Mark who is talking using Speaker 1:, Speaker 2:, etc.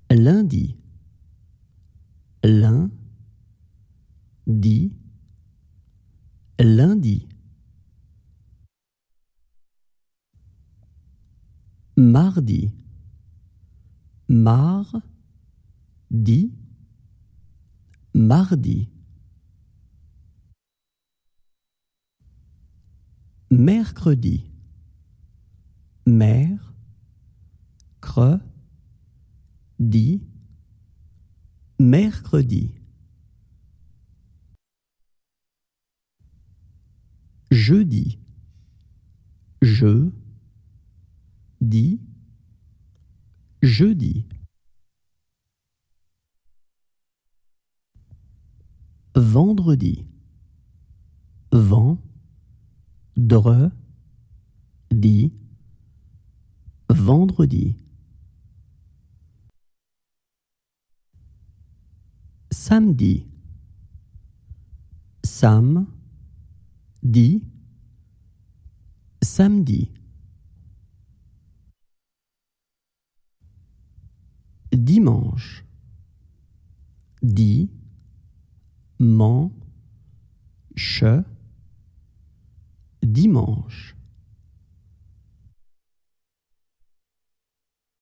Speaker 1: lundi, lundi, lundi. Mardi, mardi, mardi. Mercredi, mercredi, mercredi. Jeudi, jeudi, jeudi. Vendredi, vendredi, vendredi. Samedi, samedi, samedi. Dimanche, dimanche, dimanche.